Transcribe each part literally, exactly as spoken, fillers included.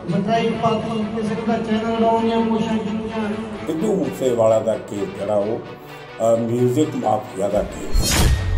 Strike ਪਾਤੀ, ਕਿਸੇ ਦਾ channel ਲਾਉਣ ਦੀਆਂ ਕੋਸ਼ਿਸ਼ਾਂ ਕੀਤੀਆਂ। ਸਿੱਧੂ ਮੂਸੇਵਾਲਾ ਦਾ ਕੇਸ ਜਿਹੜਾ ਉਹ ਮਿਊਜ਼ਿਕ ਮਾਫੀਆ ਦਾ ਕੇਸ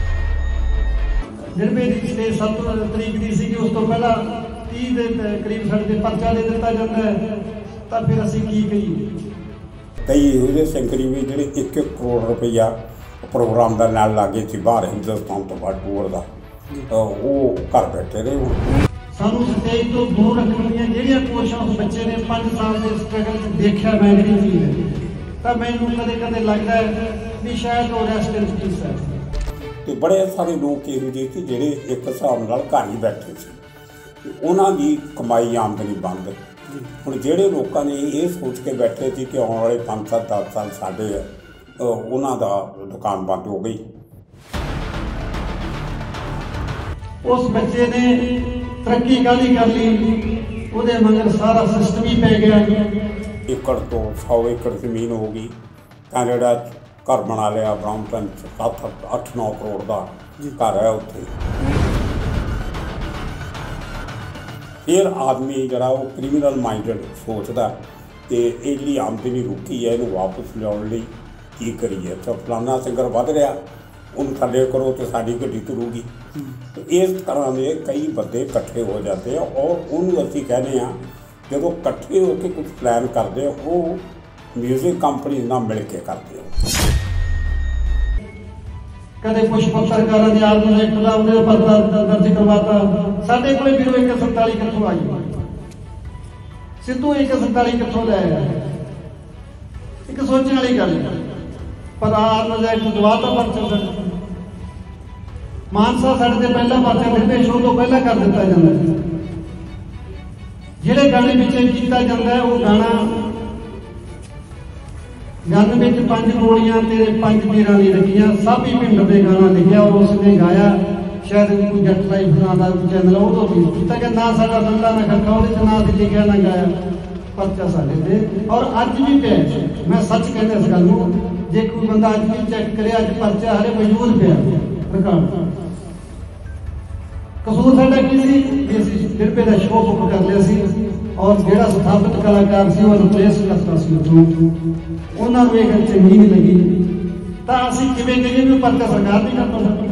ਜਿਹੜੇ ਦੀ ਛੇ ਸੱਤ ਤਰੀਕ ਦੀ ਸੀਗੀ, ਉਸ ਤੋਂ ਪਹਿਲਾਂ ਤੀਹ ਦੇ ਕਰੀਬ ਸਾਡੇ ਤੇ ਪਰਚਾ ਦੇ ਦਿੱਤਾ ਜਾਂਦਾ ਹੈ, ਤਾਂ ਫਿਰ ਅਸੀਂ ਕੀ ਕਹੀਏ। ਕਈ ਇਹੋ ਜਿਹੇ ਸਿੰਗਰ ਵੀ ਜਿਹੜੇ ਇੱਕ ਇੱਕ ਕਰੋੜ ਰੁਪਈਆ ਪ੍ਰੋਗਰਾਮ ਦਾ ਨਾਲ ਲਾਗੇ ਸੀ ਬਾਹਰ ਹਿੰਦੁਸਤਾਨ ਤੋਂ ਬਾਅਦ ਟੂਰ ਦਾ, ਉਹ ਘਰ ਬੈਠੇ ਰਹੇ। ਹੁਣ ਸਾਨੂੰ ਸਟੇਜ ਤੋਂ ਦੂਰ ਰੱਖਣ ਦੀਆਂ ਜਿਹੜੀਆਂ ਕੋਸ਼ਿਸ਼ਾਂ ਉਸ ਬੱਚੇ ਨੇ ਪੰਜ ਸਾਲ ਦੇ ਸਟਰਗਲ 'ਚ ਦੇਖਿਆ ਮੈਂ ਜਿਹੜੀ ਚੀਜ਼ ਹੈ, ਤਾਂ ਮੈਨੂੰ ਕਦੇ ਕਦੇ ਲੱਗਦਾ ਹੈ ਵੀ ਸ਼ਾਇਦ ਉਹ ਰੈਸਟ ਇਨ ਪੀਸ ਹੈ। ਅਤੇ ਬੜੇ ਸਾਰੇ ਲੋਕ ਇਹੋ ਜਿਹੇ ਸੀ ਜਿਹੜੇ ਇੱਕ ਹਿਸਾਬ ਨਾਲ ਘਰ ਹੀ ਬੈਠੇ ਸੀ, ਉਹਨਾਂ ਦੀ ਕਮਾਈ ਆਮਦਨੀ ਬੰਦ। ਹੁਣ ਜਿਹੜੇ ਲੋਕਾਂ ਨੇ ਇਹ ਸੋਚ ਕੇ ਬੈਠੇ ਸੀ ਕਿ ਆਉਣ ਵਾਲੇ ਪੰਜ ਸੱਤ ਦਸ ਸਾਲ ਸਾਡੇ ਆ, ਉਹਨਾਂ ਦਾ ਦੁਕਾਨ ਬੰਦ ਹੋ ਗਈ। ਉਸ ਬੱਚੇ ਨੇ ਤਰੱਕੀ ਕਾਹਦੀ ਕਰ ਲਈ, ਉਹਦੇ ਮਗਰ ਸਾਰਾ ਸਿਸਟਮ ਹੀ ਪੈ ਗਿਆ। ਏਕੜ ਤੋਂ ਸੌ ਏਕੜ ਜ਼ਮੀਨ ਹੋ ਗਈ, ਕੈਨੇਡਾ ਘਰ ਬਣਾ ਲਿਆ, ਬ੍ਰਾਂਪਟਨ ਸੱਤ ਅੱਠ ਨੌ ਕਰੋੜ ਦਾ ਘਰ ਹੈ ਉੱਥੇ। ਫਿਰ ਆਦਮੀ ਜਿਹੜਾ ਉਹ ਕ੍ਰਿਮੀਨਲ ਮਾਈਂਡਡ ਸੋਚਦਾ ਅਤੇ ਇਹ ਜਿਹੜੀ ਆਮਦਨੀ ਰੁਕੀ ਹੈ ਇਹਨੂੰ ਵਾਪਸ ਲਿਆਉਣ ਲਈ ਕੀ ਕਰੀਏ। ਤਾਂ ਫਲਾਨਾ ਸਿੰਗਰ ਵੱਧ ਰਿਹਾ, ਉਹਨੂੰ ਥੱਲੇ ਕਰੋ ਅਤੇ ਸਾਡੀ ਗੱਡੀ ਤੁਰੂਗੀ। ਇਸ ਤਰ੍ਹਾਂ ਦੇ ਕਈ ਬੰਦੇ ਇਕੱਠੇ ਹੋ ਜਾਂਦੇ ਆ, ਔਰ ਉਹਨੂੰ ਅਸੀਂ ਕਹਿੰਦੇ ਹਾਂ ਜਦੋਂ ਇਕੱਠੇ ਹੋ ਕੇ ਕੁਝ ਪਲਾਨ ਕਰਦੇ ਆ, ਉਹ ਮਿਊਜ਼ਿਕ ਕੰਪਨੀ ਨਾਲ ਮਿਲ ਕੇ ਕਰਦੇ ਆ। ਕਦੇ ਕੁਛ ਪੱਤਰਕਾਰਾਂ ਦੇ ਆਰਮ ਐਕਟ ਦਾ ਉਹਦੇ ਪਰਦਾ ਦਰਜ ਕਰਵਾਤਾ। ਸਾਡੇ ਕੋਲੇ ਵੀਰੋ ਇੱਕ ਸੰਤਾਲੀ ਕਿੱਥੋਂ ਆਈ, ਸਿੱਧੂ ਇੱਕ ਸੰਤਾਲੀ ਕਿੱਥੋਂ ਲੈ ਆਇਆ, ਇੱਕ ਸੋਚਣ ਵਾਲੀ ਗੱਲ ਹੈ। ਪਰ ਆਰਮ ਐਕਟ ਦਵਾਤਾ ਪਰਚਾ ਮਾਨਸਾ ਸਾਡੇ ਤੇ ਪਹਿਲਾ ਪਰਚਾ ਨਿਰਪੇਸ਼ ਹੋਣ ਤੋਂ ਪਹਿਲਾਂ ਕਰ ਦਿੱਤਾ ਜਾਂਦਾ ਹੈ। ਜਿਹੜੇ ਗਾਣੇ ਵਿੱਚ ਕੀਤਾ ਜਾਂਦਾ ਹੈ ਉਹ ਗਾਣਾ ਗਨ ਵਿੱਚ ਪੰਜ ਗੋਲੀਆਂ ਤੇਰੇ ਪੰਜ ਪੀਰਾਂ ਦੀ ਲੱਗੀਆਂ, ਸਭ ਹੀ ਪਿੰਡ ਦੇ ਗਾਣਾ ਲਿਖਿਆ ਔਰ ਉਸ ਨੇ ਗਾਇਆ। ਸ਼ਾਇਦ ਕੋਈ ਜੱਟ ਲਾਈਫ ਨਾਂ ਦਾ ਚੈਨਲ ਉਹ ਤੋਂ ਵੀ ਕੀਤਾ ਕਿ ਨਾ ਸਾਡਾ ਬੰਦਾ ਨਾ ਖੜਕਾ, ਉਹਦੇ 'ਚ ਨਾ ਅਸੀਂ ਲਿਖਿਆ ਨਾ ਗਾਇਆ, ਪਰਚਾ ਸਾਡੇ ਤੇ। ਔਰ ਅੱਜ ਵੀ ਪਿਆ, ਮੈਂ ਸੱਚ ਕਹਿੰਦਾ ਇਸ ਗੱਲ ਨੂੰ, ਜੇ ਕੋਈ ਬੰਦਾ ਅੱਜ ਵੀ ਚੈੱਕ ਕਰੇ, ਅੱਜ ਪਰਚਾ ਹਲੇ ਮੌਜੂਦ ਪਿਆ ਰਿਕਾਰਡ। ਕਸੂਰ ਸਾਡਾ ਕੀ ਸੀ ਕਿ ਅਸੀਂ ਡਿਰਪੇ ਦਾ ਸ਼ੋਅ ਬੁੱਕ ਕਰ ਲਿਆ ਸੀ, ਔਰ ਜਿਹੜਾ ਸਥਾਪਿਤ ਕਲਾਕਾਰ ਸੀ ਉਹ ਰਿਪਲੇਸ ਕਰਤਾ ਸੀ ਉੱਥੋਂ, ਉਹਨਾਂ ਨੂੰ ਇਹ ਗੱਲ ਚੰਗੀ ਨਹੀਂ ਲੱਗੀ। ਤਾਂ ਅਸੀਂ ਕਿਵੇਂ ਕਹੀਏ ਵੀ ਪਰਚਾ ਸਰਕਾਰ ਨਹੀਂ ਕਰ ਸਕਦੀ।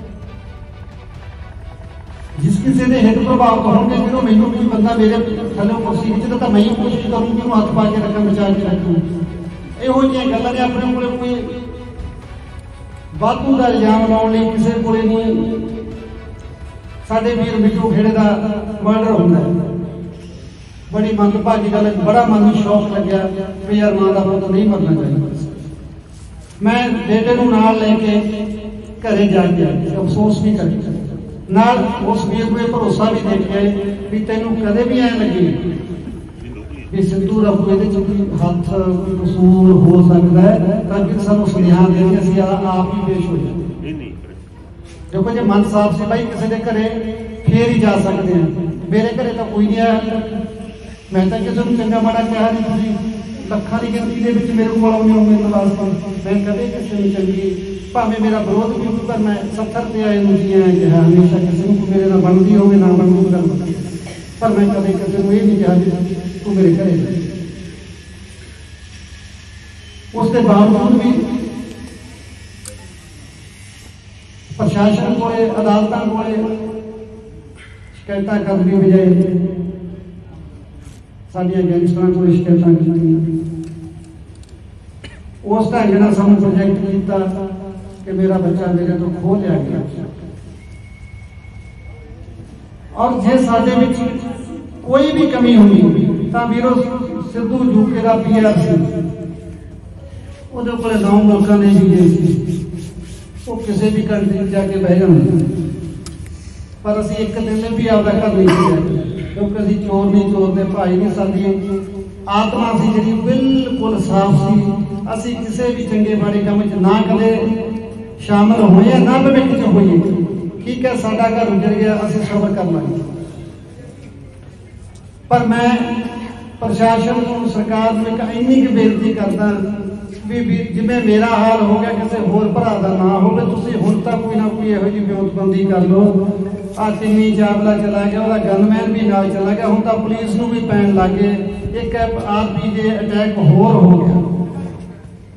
ਜਿਸ ਕਿਸੇ ਦੇ ਹਿੱਤ ਪ੍ਰਭਾਵਿਤ ਹੋਣਗੇ, ਜਦੋਂ ਮੈਨੂੰ ਕੋਈ ਬੰਦਾ ਮੇਰੇ ਥੱਲੇ ਕੁਰਸੀ ਵਿੱਚ ਤਾਂ ਮੈਂ ਕੋਸ਼ਿਸ਼ ਕਰੂੰਗੀ ਉਹਨੂੰ ਹੱਥ ਪਾ ਕੇ ਰੱਖਾਂ, ਬਚਾ ਕੇ ਰੱਖੂੰ। ਇਹੋ ਜਿਹੀਆਂ ਗੱਲਾਂ ਨੇ ਆਪਣੇ ਕੋਲੇ ਕੋਈ ਵਾਧੂ ਦਾ ਇਲਜ਼ਾਮ ਲਾਉਣ ਲਈ ਕਿਸੇ ਕੋਲੇ ਨਹੀਂ। ਸਾਡੇ ਵੀਰ ਵਿੱਚੋਂ ਖੇੜੇ ਦਾ ਮਰਡਰ ਹੁੰਦਾ, ਬੜੀ ਮੰਦਭਾਗੀ ਗੱਲ ਹੈ। ਬੜਾ ਮਨ ਨੂੰ ਸ਼ੌਕ ਲੱਗਿਆ ਵੀ ਯਾਰ ਮਾਂ ਦਾ ਪੁੱਤ ਨਹੀਂ ਮਰਨਾ ਚਾਹੀਦਾ। ਮੈਂ ਬੇਟੇ ਨੂੰ ਨਾਲ ਲੈ ਕੇ ਘਰੇ ਜਾ ਕੇ ਅਫਸੋਸ ਵੀ ਕਰਿਆ, ਨਾਲ ਉਸ ਵੀਰ ਨੂੰ ਇਹ ਭਰੋਸਾ ਵੀ ਦੇ ਕੇ ਵੀ ਤੈਨੂੰ ਕਦੇ ਵੀ ਐਂ ਲੱਗੇ ਵੀ ਸਿੱਧੂ ਦਾ ਕੋਈ ਇਹਦੇ 'ਚ ਕੋਈ ਹੱਥ ਕਸੂਰ ਹੋ ਸਕਦਾ ਹੈ, ਤਾਂ ਕਿ ਸਾਨੂੰ ਸੁਨੇਹਾ ਦੇ ਕੇ ਅਸੀਂ ਆਪ ਹੀ ਪੇਸ਼ ਹੋ ਜਾਈਏ। ਦੇਖੋ ਜੇ ਮਨ ਸਾਫ ਸੀ ਭਾਈ ਕਿਸੇ ਦੇ ਘਰੇ ਫੇਰ ਹੀ ਜਾ ਸਕਦੇ ਹਾਂ। ਮੇਰੇ ਘਰੇ ਤਾਂ ਕੋਈ ਨਹੀਂ ਆਇਆ, ਮੈਂ ਤਾਂ ਕਿਸੇ ਨੂੰ ਚੰਗਾ ਮਾੜਾ ਕਿਹਾ ਨਹੀਂ। ਤੁਸੀਂ ਲੱਖਾਂ ਦੀ ਗਿਣਤੀ ਦੇ ਵਿੱਚ ਮੇਰੇ ਕੋਲ ਆਉਂਦੇ ਹੋ, ਮੇਰੇ ਨਾਲ ਮੈਂ ਕਦੇ ਕਿਸੇ ਨੂੰ ਚੰਗੀ, ਭਾਵੇਂ ਮੇਰਾ ਵਿਰੋਧ ਵੀ ਹੋਊ, ਪਰ ਮੈਂ ਸੱਥਰ ਤੇ ਆਏ ਨੂੰ ਜੀ ਐਂ ਕਿਹਾ ਹਮੇਸ਼ਾ, ਕਿਸੇ ਨੂੰ ਮੇਰੇ ਨਾਲ ਬਣਦੀ ਹੋਵੇ ਨਾ ਬਣਦੀ ਗੱਲ, ਪਰ ਮੈਂ ਕਦੇ ਕਿਸੇ ਨੂੰ ਇਹ ਨਹੀਂ ਕਿਹਾ ਵੀ ਤੂੰ ਮੇਰੇ ਘਰੇ। ਉਸ ਦੇ ਬਾਵਜੂਦ ਵੀ ਪ੍ਰਸ਼ਾਸਨ ਕੋਲੇ, ਅਦਾਲਤਾਂ ਕੋਲੇ ਸ਼ਿਕਾਇਤਾਂ ਕਰਨ ਦੀ ਬਜਾਏ ਸਾਡੀਆਂ ਗੈਂਗਸਟਰਾਂ ਕੋਲ ਸ਼ਿਕਾਇਤਾਂ ਕੀਤੀਆਂ। ਉਸ ਢੰਗ ਨਾਲ ਸਾਨੂੰ ਪ੍ਰੋਜੈਕਟ ਕੀਤਾ ਕਿ ਮੇਰਾ ਬੱਚਾ ਮੇਰੇ ਤੋਂ ਖੋਹ ਲਿਆ ਗਿਆ। ਔਰ ਜੇ ਸਾਡੇ ਵਿੱਚ ਕੋਈ ਵੀ ਕਮੀ ਹੁੰਦੀ ਤਾਂ ਵੀਰੋ ਸਿੱਧੂ ਯੂਕੇ ਦਾ ਪੀ ਆਰ ਸੀ, ਉਹਦੇ ਕੋਲੇ ਨੌ ਮੁਲਕਾਂ ਦੇ ਵੀਜ਼ੇ ਸੀ, ਉਹ ਕਿਸੇ ਵੀ ਕੰਟਰੀ ਜਾ ਕੇ ਬਹਿ ਜਾਂਦੇ। ਪਰ ਅਸੀਂ ਇੱਕ ਦਿਨ ਵੀ ਆਪਦਾ ਘਰ ਨਹੀਂ ਛੱਡਿਆ, ਕਿਉਂਕਿ ਅਸੀਂ ਚੋਰ ਨਹੀਂ, ਚੋਰ ਦੇ ਭਾਈ ਨਹੀਂ। ਸਾਡੀ ਆਤਮਾ ਸੀ ਜਿਹੜੀ ਬਿਲਕੁਲ ਸਾਫ਼ ਸੀ। ਅਸੀਂ ਕਿਸੇ ਵੀ ਚੰਗੇ ਮਾੜੇ ਕੰਮ 'ਚ ਨਾ ਕਦੇ ਸ਼ਾਮਲ ਹੋਏ, ਨਾ ਭਵਿੱਖ 'ਚ ਹੋਈਏ। ਠੀਕ ਹੈ, ਸਾਡਾ ਘਰ ਉੱਜੜ ਗਿਆ, ਅਸੀਂ ਸਬਰ ਕਰ ਲਾਂਗੇ। ਪਰ ਮੈਂ ਪ੍ਰਸ਼ਾਸਨ ਨੂੰ, ਸਰਕਾਰ ਨੂੰ ਇੱਕ ਇੰਨੀ ਕੁ ਬੇਨਤੀ ਕਰਦਾ ਵੀ ਜਿਵੇਂ ਮੇਰਾ ਹਾਲ ਹੋ ਗਿਆ, ਕਿਸੇ ਹੋਰ ਭਰਾ ਦਾ ਨਾ ਹੋਵੇ। ਤੁਸੀਂ ਹੁਣ ਤਾਂ ਕੋਈ ਨਾ ਕੋਈ ਇਹੋ ਜਿਹੀ ਵਿਉਂਤਬੰਦੀ ਕਰ ਲਓ आ टिम्मी चावला चला गया, वह गनमैन भी नाल चला गया, हुण तां पुलिस नूं भी पैण लग गए। एक आरपी दे अटैक होर हो गया।